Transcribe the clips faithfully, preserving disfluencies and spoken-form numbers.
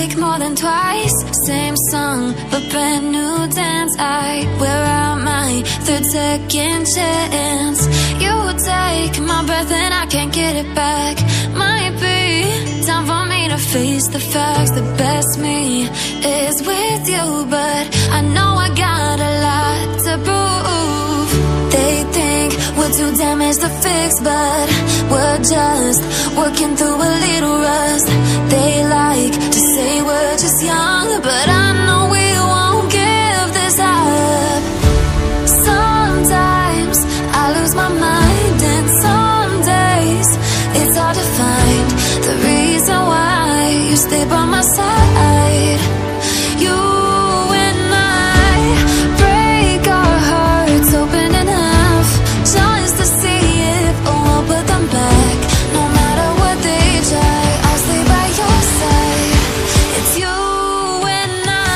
week more than twice. Same song, but brand new dance. I wear out my third second chance. You take my breath and I can't get it back. Might be time for me to face the facts. The best me is with you, but I know I got a lot to prove. They think we're too damaged to fix, but we're just working through a little rust. They like to say we're just young, but I know we won't give this up. Sometimes I lose my mind, and some days it's hard to find the reason why you stay by my side. You and I break our hearts open in half, just to see if we'll put them back. No matter what they try, I'll stay by your side. It's you and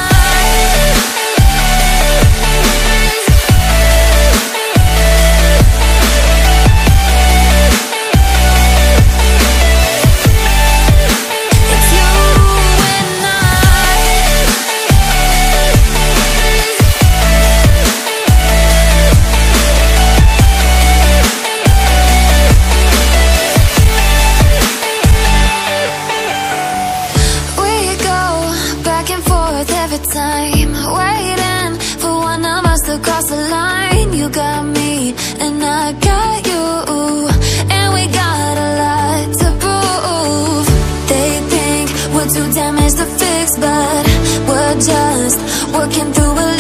time, waiting for one of us to cross the line. You got me and I got you, and we got a lot to prove. They think we're too damaged to fix, but we're just working through a